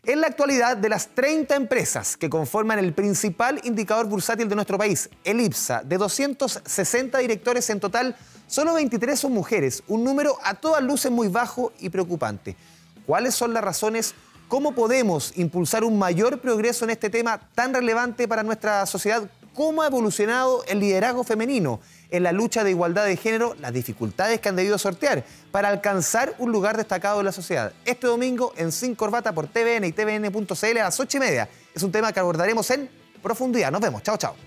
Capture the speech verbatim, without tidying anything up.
En la actualidad, de las treinta empresas que conforman el principal indicador bursátil de nuestro país, el IPSA, de doscientos sesenta directores en total, solo veintitrés son mujeres, un número a todas luces muy bajo y preocupante. ¿Cuáles son las razones? ¿Cómo podemos impulsar un mayor progreso en este tema tan relevante para nuestra sociedad? ¿Cómo ha evolucionado el liderazgo femenino en la lucha de igualdad de género, las dificultades que han debido sortear para alcanzar un lugar destacado en la sociedad? Este domingo en Sin Corbata por T V N y T V N punto C L a las ocho y media. Es un tema que abordaremos en profundidad. Nos vemos. Chao, chao.